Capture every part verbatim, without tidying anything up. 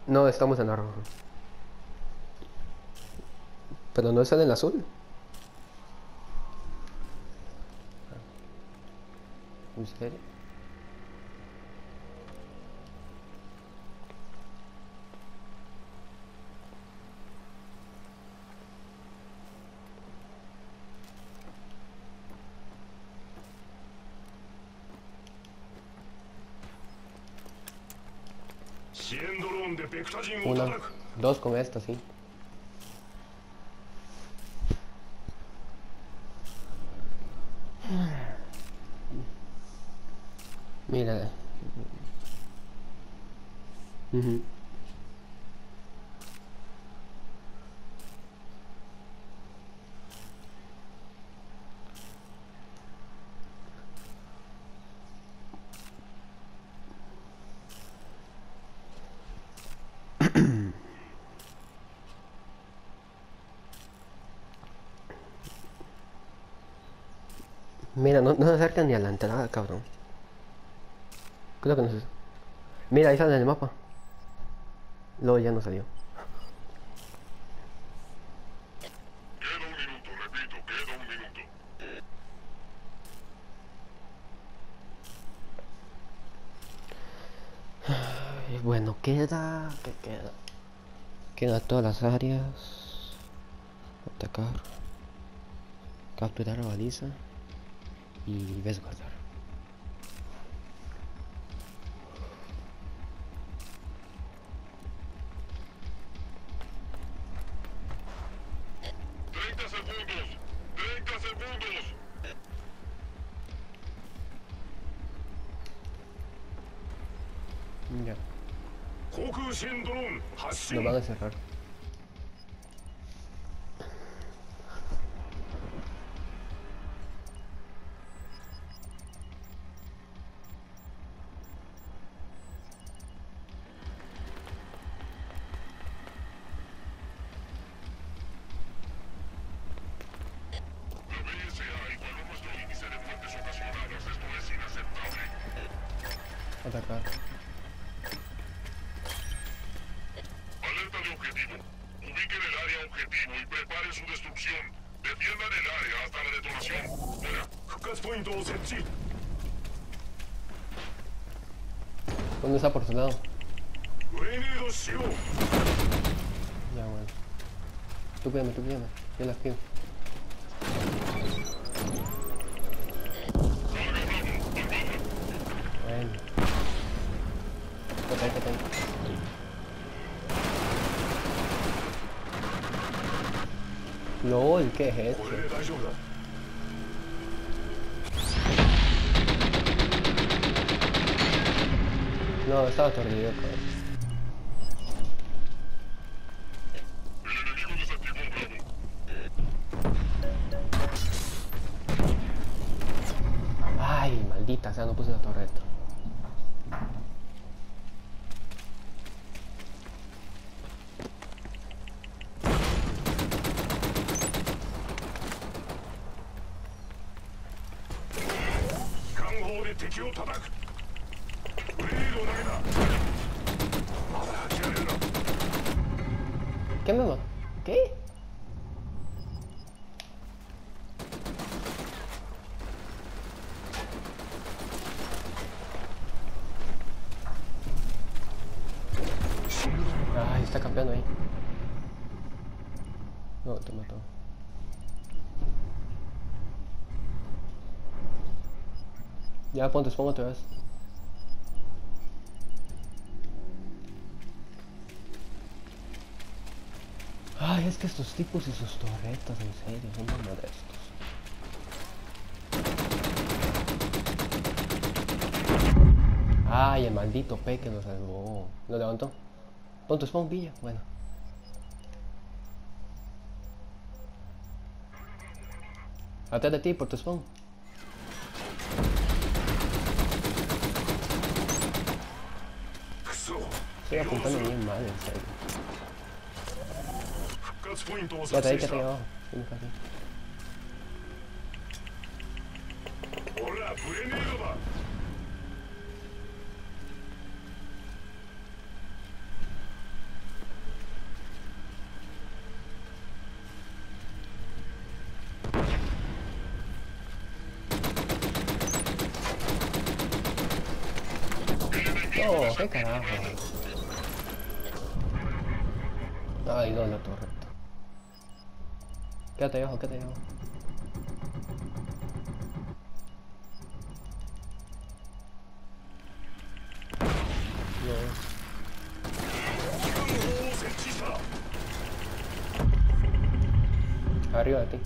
No, estamos en la roja. Pero no está en el azul. ¿En serio? Una, dos con esta, sí. Mira. Uh-huh. Mira, no, no se acercan ni a la entrada, cabrón. ¿Qué es lo que nos... Mira, ahí sale en el mapa. Luego ya no salió. Queda un minuto, repito, queda un minuto. Ay, bueno, queda... ¿Qué queda? Queda todas las áreas. Atacar. Capturar la baliza. Y resguardar. treinta segundos. treinta segundos. Ya. Kokushin drone, Nos van a cerrar. Atacar. Alerta de objetivo. Ubiquen el área objetivo y preparen su destrucción. Defiendan el área hasta la detonación. Fuera. Fukas pointを設置. ¿Dónde está por su lado? Grenadeしよう. Ya, bueno. Tú pídame, tú pídame. Yo la esquivo. Bueno. Quédate ahí, quédate ahí. LOL, ¿qué es esto? No, estaba aturdido, cabrón. El enemigo desactivó Bravo. Ay, maldita sea, no puse la torreta. ¿Qué me mató? ¿Qué? Ay, está campeando ahí. No, te mató. Ya, ponte, spawn otra vez. Ay, es que estos tipos y sus torretas, en serio, son muy modestos. Ay, el maldito P que nos salvó. ¿Lo levantó? Pon tu spawn, pilla. Bueno. Atrás de ti, por tu spawn. Estoy apuntando bien mal, en serio. Quédate ahí, quédate ahí abajo. Tienes que hacer. No, qué carajo. Ay, no, la torreta. Quédate abajo, quédate abajo. No. Arriba de ti.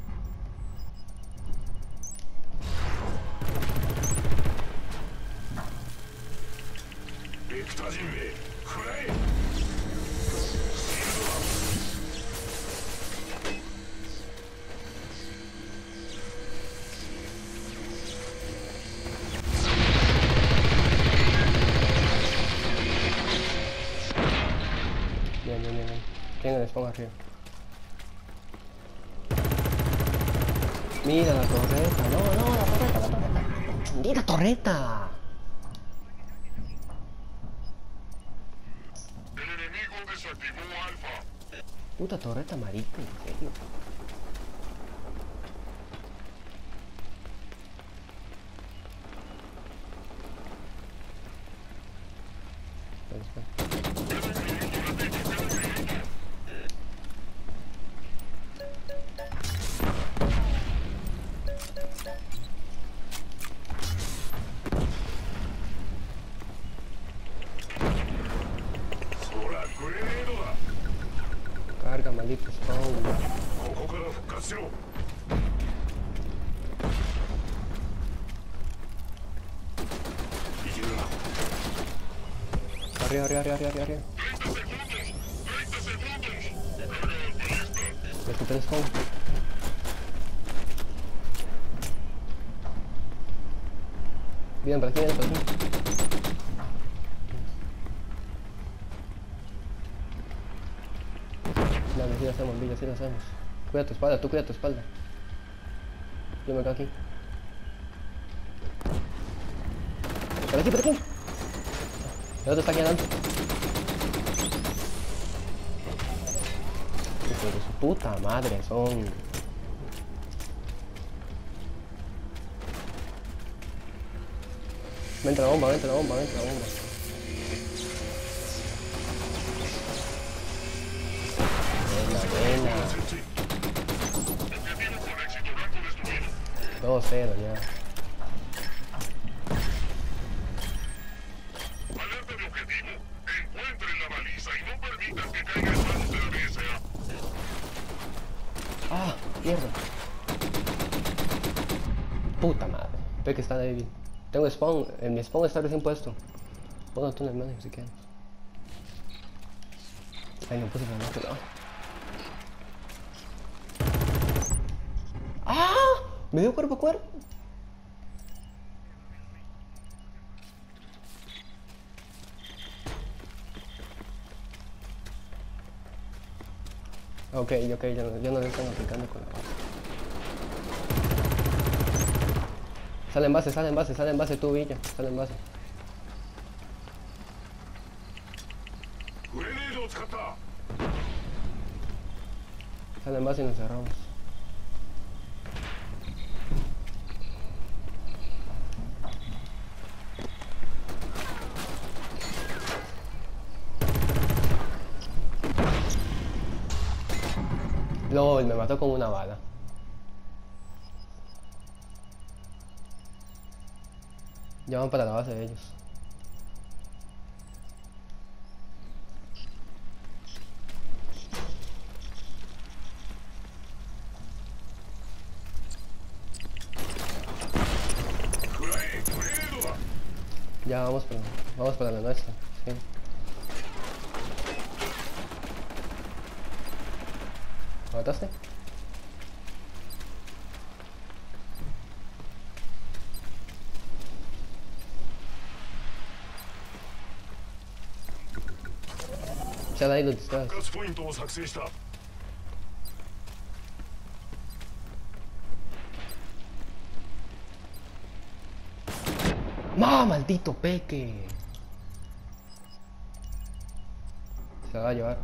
Bien, bien, bien, bien. Tiene el spawn arriba. Mira la torreta, no, no, la torreta, la torreta. ¡Mira la torreta! El enemigo desactivó Alfa. Puta torreta marica, en serio. Carga, maldito spawn. Arriba, arriba, arriba, arriba, arriba. treinta segundos. Le quité el spawn. Vienen por aquí, vienen por aquí. Dale, sí lo hacemos, Villa, sí lo hacemos. Cuida tu espalda, tú cuida tu espalda. Yo me quedo aquí. Por aquí, por aquí. El otro está aquí adelante. Hijo de su puta madre, son. Vente la bomba, vente la bomba, vente la bomba. Buena, buena. dos cero ya. Alerta de objetivo. Encuentren la baliza y no permitan que caiga en manos de la B S A. Ah, mierda. Puta madre. Ve que está débil. Tengo spawn. En mi spawn está recién puesto. Pongo tú en el medio si quieres. Ay, no puse el otro lado. ¡Ah! Me dio cuerpo a cuerpo. Ok, ok, ya no, ya no le están aplicando con la base. Sale en base, sale en base, sale en base tú, Villa. Sale en base. Sale en base y nos cerramos. LOL, me mató con una bala. Ya van para la base de ellos. Ya vamos para, vamos para la nuestra. Sí. ¿Me mataste? Ya de ahí donde estás. ¡Ma, maldito peque! Se va a llevar.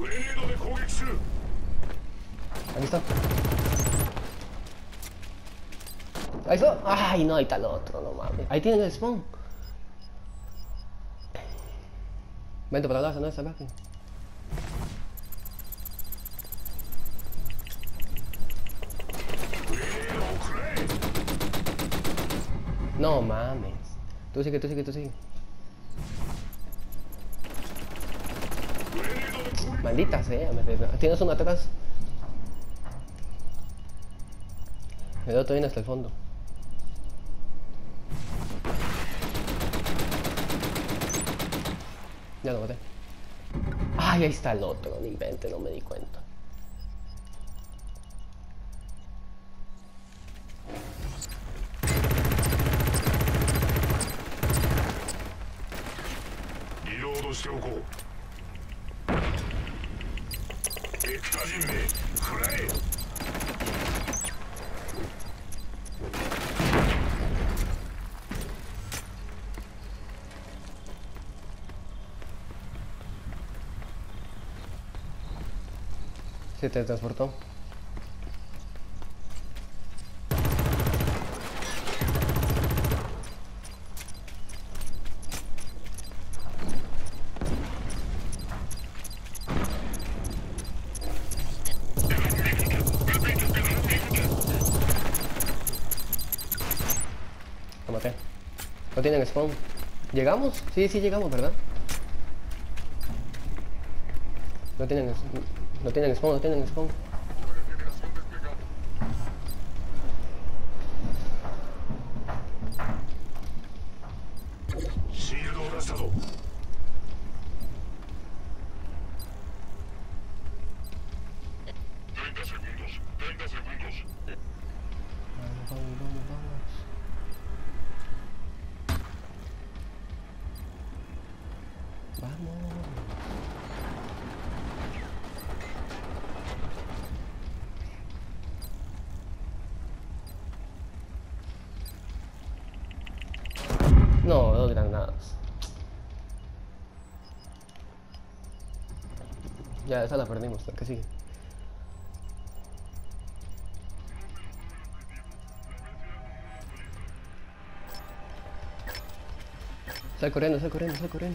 グレネードで攻撃する。 Aquí está. Ahí está. Ay, no, ahí está el otro, no mames. Ahí tienen el spawn. Vente para acá, no es salvaje. No mames. Tú sigue, tú sigue, tú sigue. Maldita sea, me pega. Tienes uno atrás. El otro viene hasta el fondo. Ya lo maté. Ay, ahí está el otro, no invente, no me di cuenta. Se te transportó. Lo maté. No tienen spawn. ¿Llegamos? Sí, sí llegamos, ¿verdad? No tienen, no tienen spawn, no tienen spawn. treinta segundos, treinta segundos. Vamos, vamos, vamos, vamos. Vamos. No, dos granadas. Ya, esa la perdimos, la que sigue. Sal corriendo, sal corriendo, sal corriendo.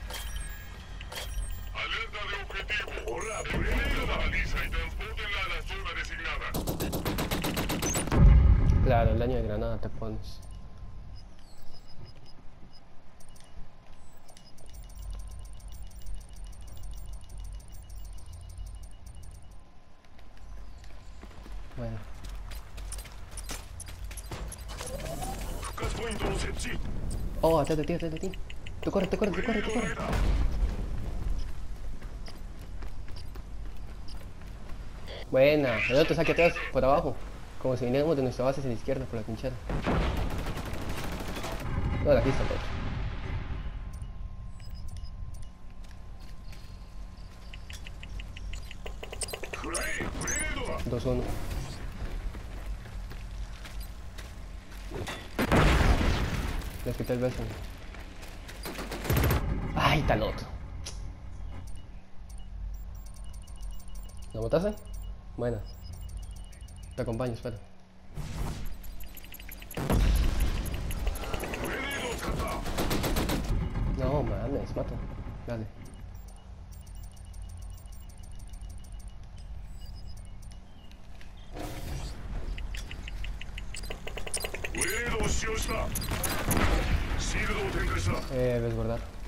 Alerta de objetivo. Hola, primero la baliza y transpórtenla a la zona designada. Claro, el daño de granada te pones. Bueno. Oh, atrás de ti, atrás de ti. Tú corre, tú corre, tú corre, tú corre. Buena, el otro saque atrás, por abajo. Como si viniéramos de nuestra base hacia la izquierda, por la trinchera. No, aquí está el otro. dos uno. Les quité el beso. Ay, está el otro. ¿Lo mataste? Buena. Te acompaño, espera. No, mames, mato. Dale. Eh, ves guardar.